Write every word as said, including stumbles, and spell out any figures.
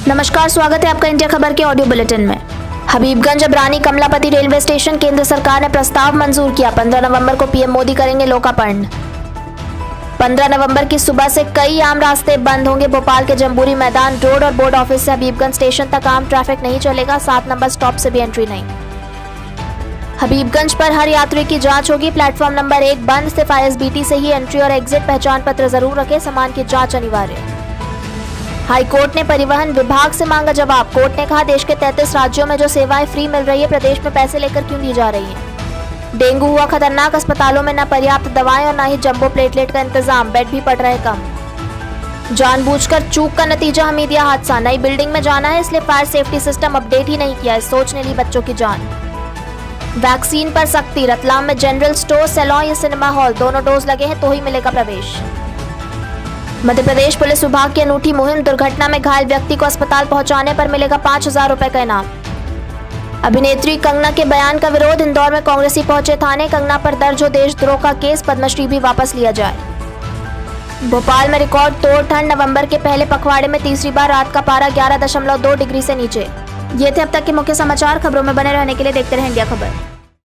नमस्कार, स्वागत है आपका इंडिया खबर के ऑडियो बुलेटिन में। हबीबगंज अबरानी कमलापति रेलवे स्टेशन केंद्र सरकार ने प्रस्ताव मंजूर किया। पंद्रह नवंबर को पीएम मोदी करेंगे लोकार्पण। पंद्रह नवंबर की सुबह से कई आम रास्ते बंद होंगे। भोपाल के जम्बूरी मैदान रोड और बोर्ड ऑफिस से हबीबगंज स्टेशन तक आम ट्रैफिक नहीं चलेगा। सात नंबर स्टॉप से भी एंट्री नहीं। हबीबगंज पर हर यात्री की जांच होगी। प्लेटफॉर्म नंबर एक बंद, सिर्फ आईएसबीटी से ही एंट्री और एग्जिट। पहचान पत्र जरूर रखें। सामान की जांच अनिवार्य। हाई कोर्ट ने परिवहन विभाग से मांगा जवाब। कोर्ट ने कहा, देश के तैंतीस राज्यों में जो सेवाएं फ्री मिल रही है, प्रदेश में पैसे लेकर क्यों दी जा रही है। डेंगू हुआ खतरनाक। अस्पतालों में न पर्याप्त दवाएं और न ही जंबो प्लेटलेट का इंतजाम। बेड भी पड़ रहे कम। जानबूझकर चूक का नतीजा हमीदिया हादसा। नई बिल्डिंग में जाना है, इसलिए फायर सेफ्टी सिस्टम अपडेट ही नहीं किया। इस सोच ने ली बच्चों की जान। वैक्सीन पर सख्ती। रतलाम में जनरल स्टोर, सैलून या सिनेमा हॉल दोनों डोज लगे हैं तो ही मिलेगा प्रवेश। मध्य प्रदेश पुलिस विभाग की अनूठी मुहिम। दुर्घटना में घायल व्यक्ति को अस्पताल पहुंचाने पर मिलेगा पांच हजार रुपए का इनाम। अभिनेत्री कंगना के बयान का विरोध। इंदौर में कांग्रेसी पहुंचे थाने। कंगना पर दर्ज हो देशद्रोह का केस। पद्मश्री भी वापस लिया जाए। भोपाल में रिकॉर्ड तोड़ ठंड। नवंबर के पहले पखवाड़े में तीसरी बार रात का पारा ग्यारह दशमलव दो डिग्री से नीचे। ये थे अब तक के मुख्य समाचार। खबरों में बने रहने के लिए देखते रहें इंडिया खबर।